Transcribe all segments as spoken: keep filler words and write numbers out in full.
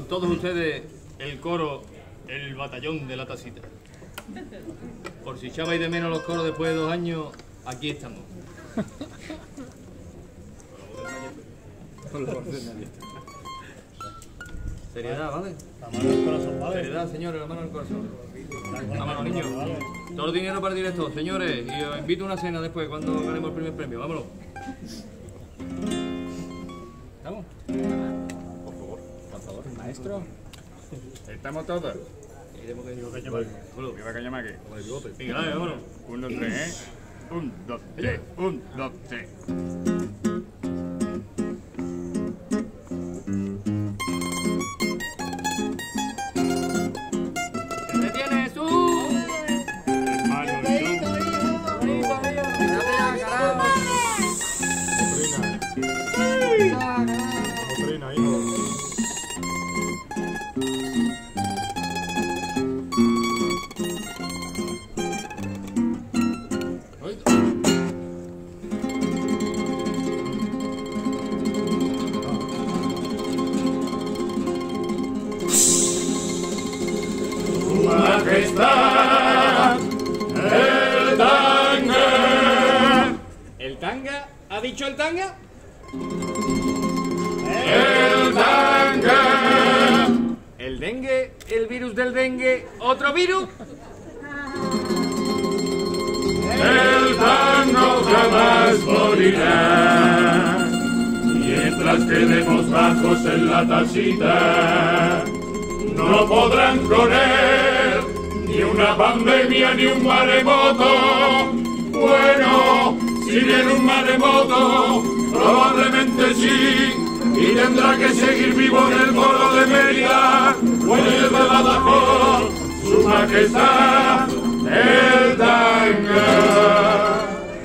todos ustedes el coro, el batallón de la tacita. Por si echabais de menos los coros después de dos años, aquí estamos. Seriedad, ¿vale? La mano al corazón, ¿vale? Seriedad, señores, la mano al corazón. La mano, niños. Todo el dinero para el directo, señores. Y os invito a una cena después, cuando ganemos el primer premio. Vámonos. ¿Estamos? Por favor. Por favor, maestro. Estamos todos. Iremos que Viva Cañamaque. Viva Cañamaque. Venga, dale, vámonos. Un, dos, tres, ¿eh? Un, dos, tres. Un, dos, tres. ¿Qué te tienes tú? Hermano, Motrina, hijo. Majestad, el tanga. ¿El tanga? ¿Ha dicho el tanga? El tanga. ¿El dengue? ¿El virus del dengue? ¿Otro virus? El tango jamás morirá. Mientras quedemos bajos en la tacita, no podrán con él ni una pandemia ni un maremoto. Bueno, si viene un maremoto, probablemente sí, y tendrá que seguir vivo en el coro de Mérida o en el de Badajoz, su majestad, el tanga.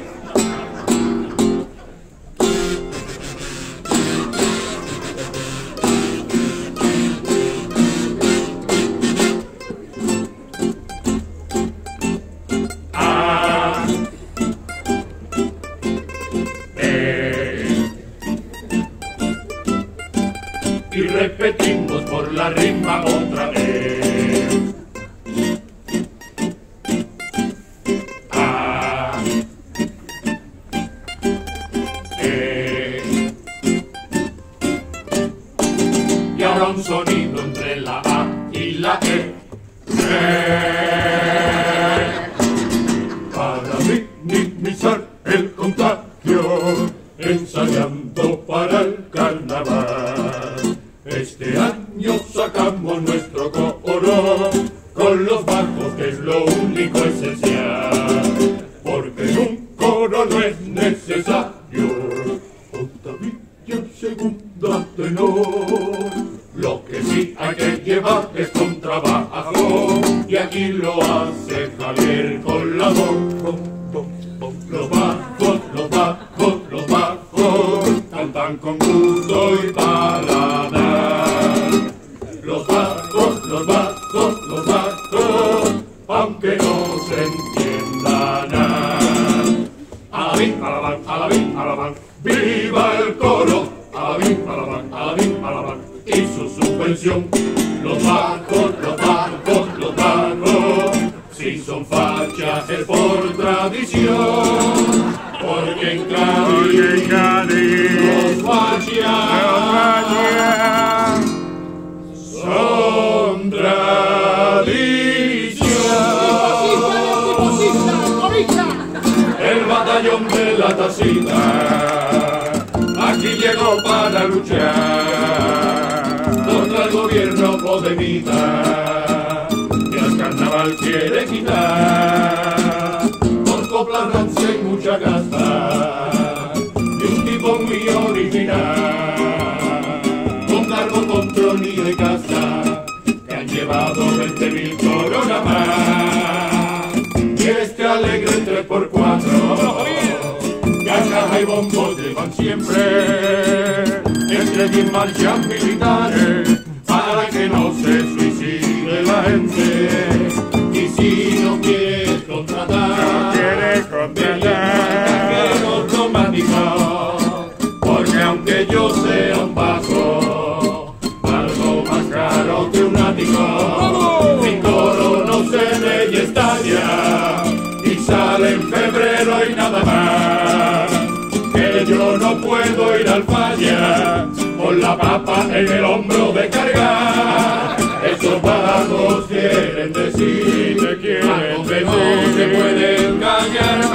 Y repetimos por la rima otra vez. A, E. Y ahora un sonido entre la A y la E. E. Para minimizar el contagio, ensayando para el carnaval. Este año sacamos nuestro coro con los bajos, que es lo único esencial, porque en un coro no es necesario octavilla, segunda, tenor. Lo que sí hay que llevar es contrabajo, y aquí lo hace Javier con la voz. Los bajos, los bajos, los bajos cantan con gusto y paladar. Los bajos, los bajos, los bajos, aunque no se entienda nada. Alabín, alabán, alabín, alabán, viva el coro. Alabín, alabán, alabín, alabán, y su subvención. Los bajos, los bajos, los bajos, si son fachas es por tradición, porque en Cádiz los fachas son tradición. El batallón de la tacita aquí llegó para luchar contra el gobierno podemita, que al carnaval quiere quitar, por coplas rancia y mucha gasta, de un tipo muy original, con cargo, control y de casa, que han llevado veinte mil coronas más, y este alegre tres por cuatro, cajas y bombos llevan siempre, entre diez marchas militares, para que no se suicide la gente. Y si no quieres contratar, no quieres contratar, porque aunque yo sea un bajo, algo más caro. en febrero y nada más. Que yo no puedo ir al falla con la papa en el hombro de cargar. Esos vagos quieren decir, Te quieren a donde no se puede engañar.